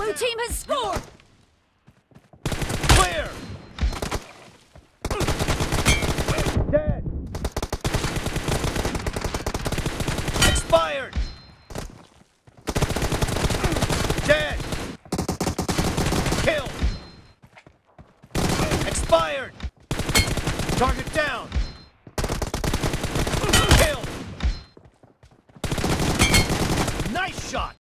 Blue team has scored! Clear! Dead! Expired! Dead! Killed! Expired! Target down! Killed! Nice shot!